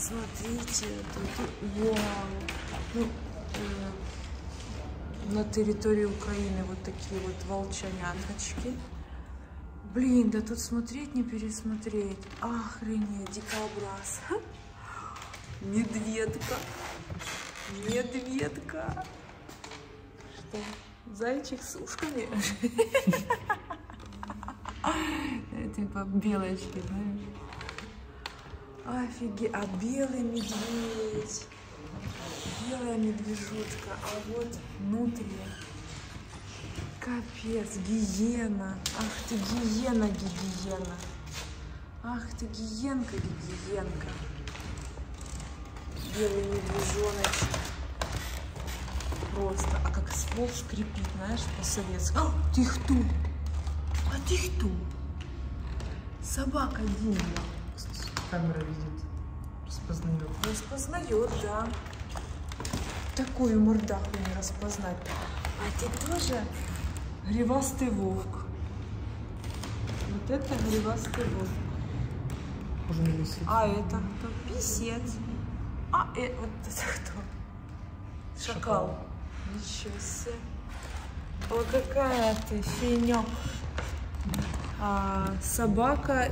Смотрите, тут, вау. Ну, на территории Украины вот такие вот волчаняточки. Блин, да тут смотреть не пересмотреть. Охренеть, дикобраз. Медведка. Медведка. Что? Зайчик с ушками? Типа белочки, знаешь? Офигеть. А белый медведь. Белая медвежутка. А вот внутри. Капец, гиена. Ах ты гиена, гигиена. Ах ты гиенка, гигиенка. Белый медвежоночек. Просто. А как ствол скрипит, знаешь, по-советски. А, ты кто? А ты кто? Собака Дима. Камера видит. Распознает. Распознает, да. Такую мордаху не распознать. А ты тоже гривастый волк. Вот это гривастый волк. Уже не висит. А это кто? Писец. А вот это кто? Шакал. Ничего себе. Ой, какая ты финёк. Собака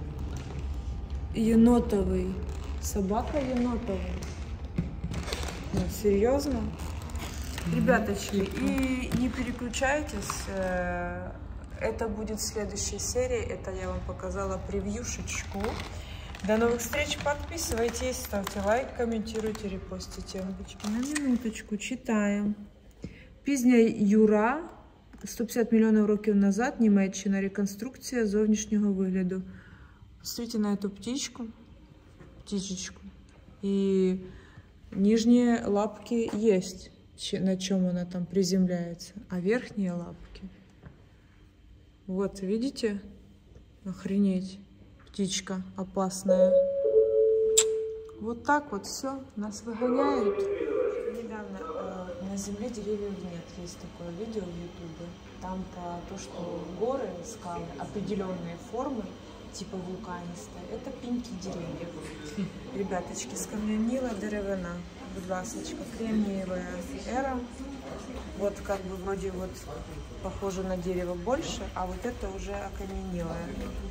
енотовый. Собака енотовый. Ну, серьезно? Ребяточки, и не переключайтесь. Это будет в следующей серии. Это я вам показала превьюшечку. До новых встреч. Подписывайтесь, ставьте лайк, комментируйте, репостите. На минуточку читаем. Пізня Юра. 150 мільйонів років назад. Німеччина. Реконструкція зовнішнього вигляду. Посмотрите на эту птичку. Птичечку. И нижние лапки есть, на чем она там приземляется. А верхние лапки. Вот, видите? Охренеть. Птичка опасная. Вот так вот все. Нас выгоняют. Недавно на Земле деревьев нет. Есть такое видео в Ютубе. Там про то, что горы, скалы, определенные формы, типа вулканистые, это пеньки деревьев. Ребяточки, скам'яніла деревина. Будь ласочка, кремниевая эра. Вот как бы вроде вот похоже на дерево больше, а вот это уже окаменелое.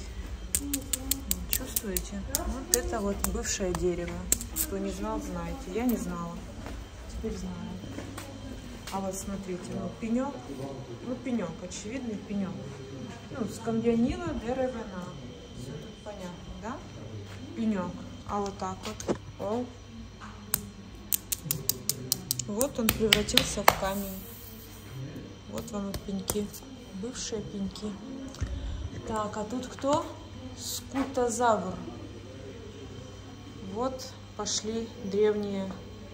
Чувствуете? Вот это вот бывшее дерево. Кто не знал, знаете. Я не знала. Теперь знаю. А вот смотрите, ну пенек. Ну пенек, очевидный пенек. Ну, скам'яніла деревина. Все тут понятно, да? Пенек. А вот так вот. О. Вот он превратился в камень. Вот вам и пеньки. Бывшие пеньки. Так, а тут кто? Скутозавр. Вот пошли древние,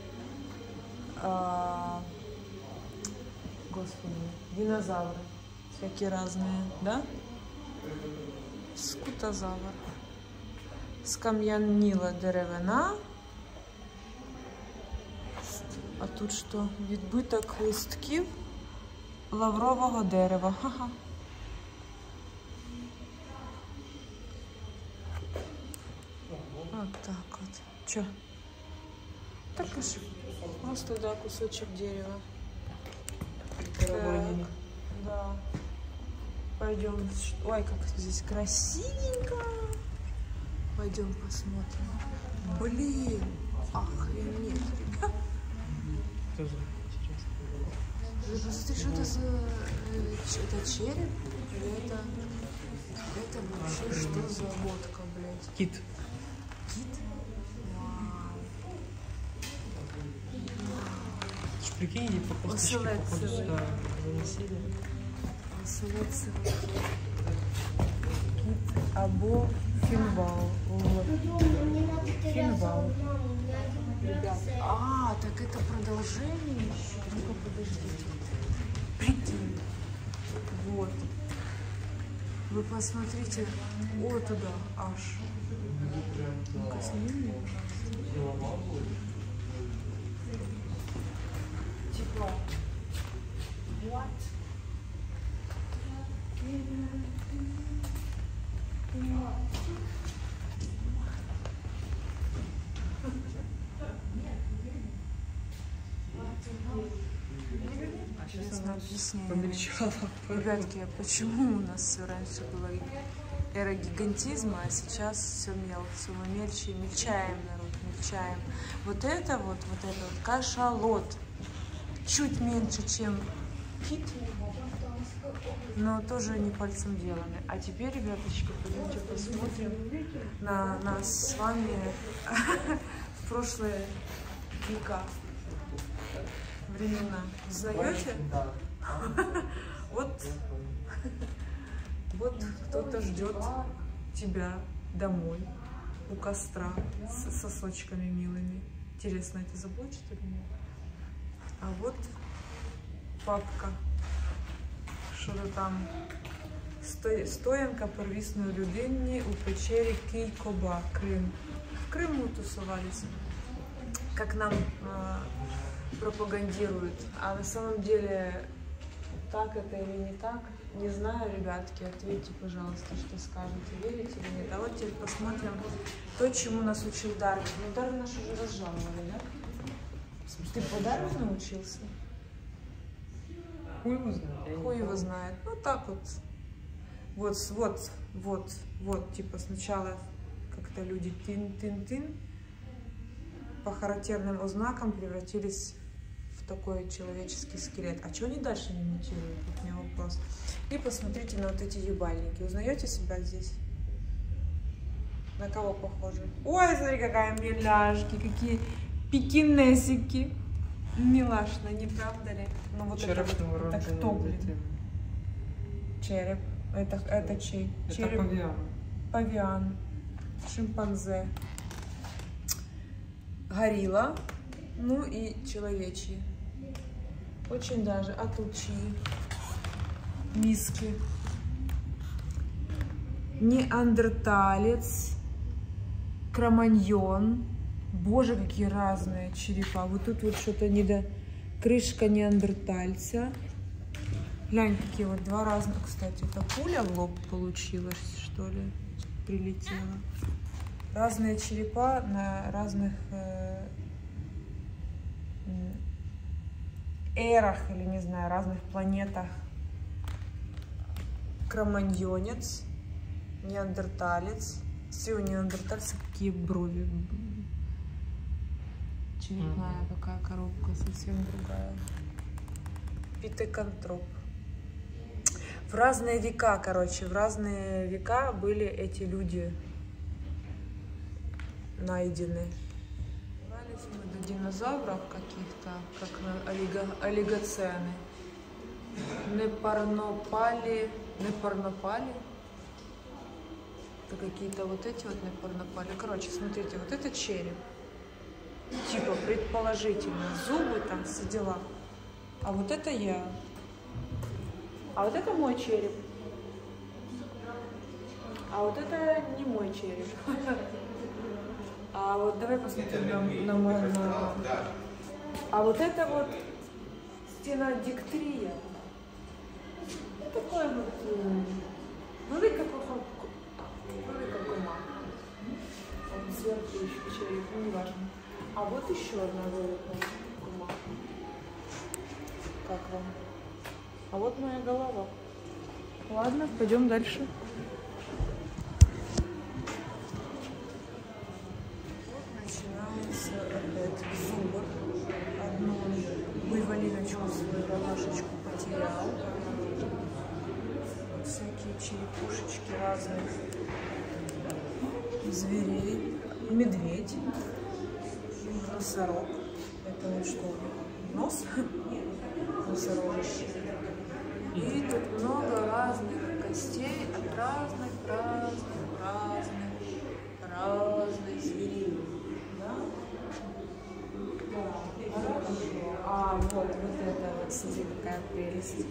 господи, динозавры. Всякие разные, да? Скутозавр. Скам'яніла деревина. А тут що? Відбиток листків лаврового дерева. Ха-ха. Вот так вот. Чё? Так уж. Просто, да, кусочек дерева. Так, да. Пойдем. Ой, как здесь красивенько. Пойдем посмотрим. Блин, охренеть, ребят. Тоже интересно. Посмотри, что это за... Это череп? Или это вообще что за водка, блядь? Кит. Кит? Вау. Ты ж прикинь, и по косточке походу сюда заносили. Оселедцевый кит. Або финвал. Вот. Финвал. Ребят, так это продолжение еще. Ну-ка, подождите. Прикинь. Вот. Вы посмотрите. Вот туда аж. Ну-ка, сними, пожалуйста. Типа. What? объяснение. Помельчало. Ребятки, почему у нас все раньше было эра гигантизма, а сейчас все мы мельче, мельчаем, народ, мельчаем. Вот это вот кашалот. Чуть меньше, чем кит, но тоже не пальцем деланы. А теперь, ребяточки, пойдемте посмотрим на нас с вами в прошлые века, времена. Знаете? Вот кто-то ждет тебя домой у костра с сосочками милыми. Интересно, это заблочит или нет? А вот папка. Що-то там. Стоянка первісної людини у печері Кийкоба, Крым. В Крыму тусовались, как нам пропагандируют. А на самом деле, так это или не так, не знаю, ребятки. Ответьте, пожалуйста, что скажете, верите или нет. А вот теперь посмотрим то, чему нас учил Дарвин. Ну, Дарвин наш уже разжаловали, да? Ты по Дарвину научился? Хуй его знает. Хуй его знает. Ну так вот. Вот, типа сначала как-то люди тын-тын-тын по характерным ознакам превратились в такой человеческий скелет. А что они дальше не мутируют? Вот у меня вопрос. И посмотрите на вот эти ебальники. Узнаете себя здесь? На кого похожи? Ой, смотри, какая миляшки, какие пекинесики. Милашно, не правда ли? Ну вот это кто, блин? Череп. Это чей? Это Череп. павиан. Павиан. Шимпанзе. Горилла. Ну и человечьи. Очень даже. А тут чьи? Миски. Неандерталец. Кроманьон. Боже, какие разные черепа. Вот тут вот что-то крышка неандертальца. Глянь, какие вот два разных, кстати. Это пуля в лоб получилась, что ли, прилетела. Разные черепа на разных эрах или, не знаю, разных планетах. Кроманьонец, неандерталец. Все у неандертальца какие брови. Черепная такая коробка, совсем другая. Питекантроп. В разные века, короче, в разные века были эти люди найдены. Добрались мы до динозавров каких-то, как олигоцены. Непарнопали. Это какие-то вот эти вот непарнопали. Короче, смотрите, вот это череп. Типа, предположительно, зубы там, все дела. А вот это я. А вот это мой череп. А вот это не мой череп. А вот давай посмотрим на мой... А вот это вот стенодиктрия. Вот такой вот... велика кома. Вот сверху еще череп, ну не важно. А вот еще одна велика кома. Как вам? А вот моя голова. Ладно, пойдем дальше. Вот начинается опять зубр. Одну буйволиночку свою ромашечку потерял. Вот всякие черепушечки разных зверей. Медведь. Носорог. Это вот что? Нос? Носорожище. И тут много разных костей от разных зверей. Да? А вот это вот, смотри, какая прелесть.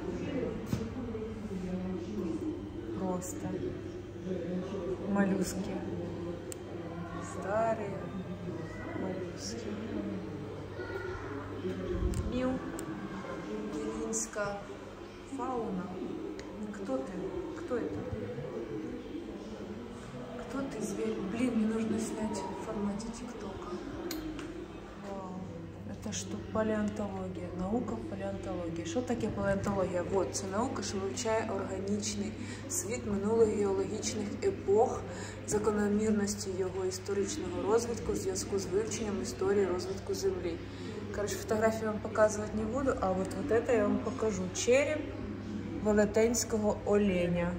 Просто моллюски. Старые моллюски. Мил. Белинская фауна. Кто ты? Кто это? Кто ты, зверь? Блин, мне нужно снять в формате ТикТока. Вау. Это что? Палеонтологія. Наука палеонтології. Що таке палеонтологія? Вот, це наука, що вивчає органічний світ минулих геологічних епох, закономірності його історичного розвитку в зв'язку з вивченням історії розвитку Землі. Короче, фотографії вам показувати не буду, а вот это я вам покажу. Череп велетенського оленя.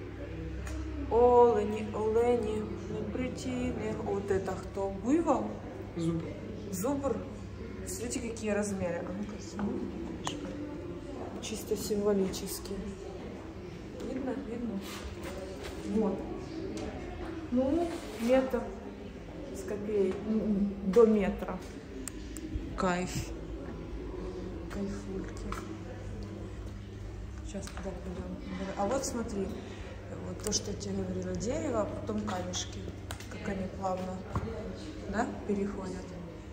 Олені, непритійні. Вот это кто? Буйвол? Зубр. Зубр. Смотрите, какие размеры. А ну-ка, чисто символически. Видно? Видно. Вот. Ну, метр с копеек. До метра. Кайф. Кайфульки. Сейчас туда пойдем. А вот смотри. Вот то, что я тебе говорила. Дерево, а потом камешки. Как они плавно, да, переходят.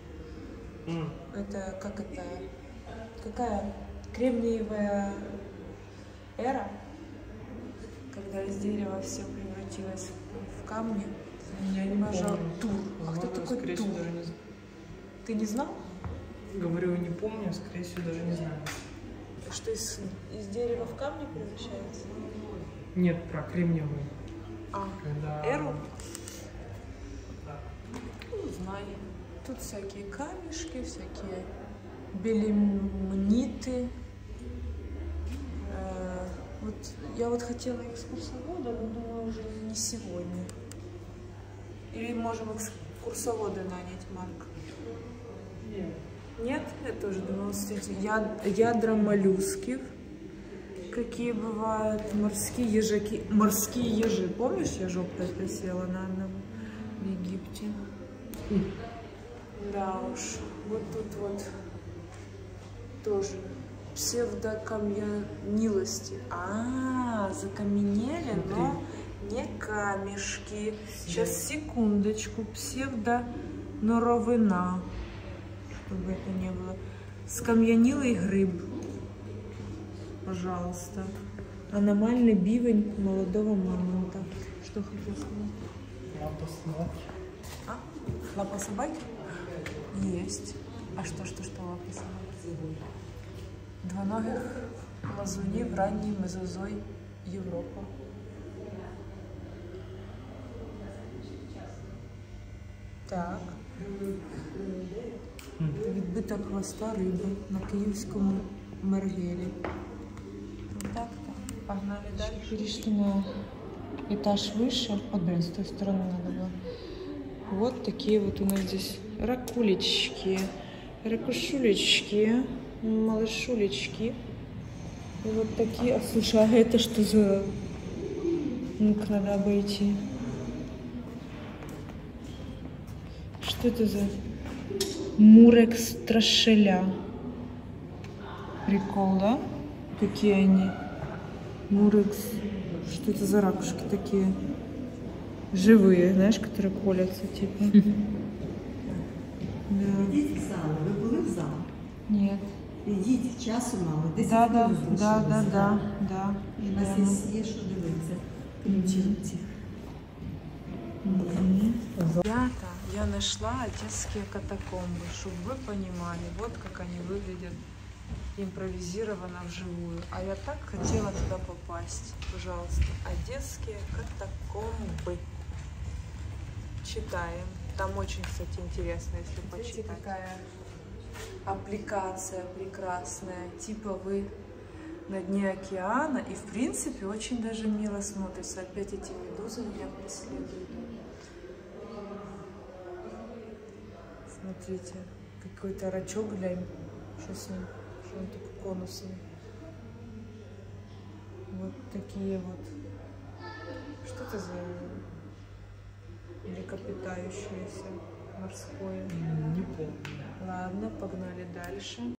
Это как это? Какая кремниевая эра, когда из дерева все превратилось в камни. Я не Пожалуй, помню. Тур. А кто такой скорее Тур? всего, даже не знаю. Ты не знал? Говорю, не помню, скорее всего, даже не знаю. Что из дерева в камни превращается? Нет, про кремниевую. Когда... Эру? Не знаю. Тут всякие камешки, всякие белемниты. Вот я вот хотела экскурсовода, но думаю, уже не сегодня. Или можем экскурсовода нанять, Марк? Нет. Нет? Я тоже думала, смотрите, ядра моллюсков. Какие бывают морские ежаки. Морские ежи. Помнишь, я жопой присела на одного в Египте? Да уж. Вот тут вот тоже псевдокаменилости. Закаменели, но не камешки. Сейчас, секундочку. Псевдоноровина. Чтобы это не было. Скам'янілий гриб. Пожалуйста. Аномальный бивень молодого мамонта. Что хотел сказать? Лапа собаки. Лапа собаки? Есть. А что лапа собаки? Двоногих лазунів ранній мезозой Європа. Так. Відбиток хвоста риби на київському Мергелі. Так-то. Погнали дальше. Перешли на этаж выше. Вот, блин, с той стороны надо было. Вот такие вот у нас здесь ракулечки, ракушулечки, малышулечки. И вот такие. А слушай, а это что за... Ну-ка, надо обойти. Что это за... Мурекс трошеля. Прикол, да? Какие они? Мурекс. Что это за ракушки такие? Живые, знаешь, которые колятся, типа. Да. Идите в зал. Ви були в зал? Нет. Ідіть, часу мало. 10 Да. хвилин залишилось. Да. У нас є що дивитися. Крім цих. Ребята, я нашла одесские катакомбы, чтобы вы понимали, вот как они выглядят импровизированно вживую. А я так хотела туда попасть. Пожалуйста, одесские катакомбы. Читаем. Там очень, кстати, интересно, если почитать. Смотрите, какая аппликация прекрасная. Типа вы на дне океана, и в принципе очень даже мило смотрится. Опять эти медузы меня преследуют. Смотрите, какой-то рачок, глянь, что с ним, что он такой конусный. Вот такие вот. Что это за млекопитающееся морское? Не помню. Ладно, погнали дальше.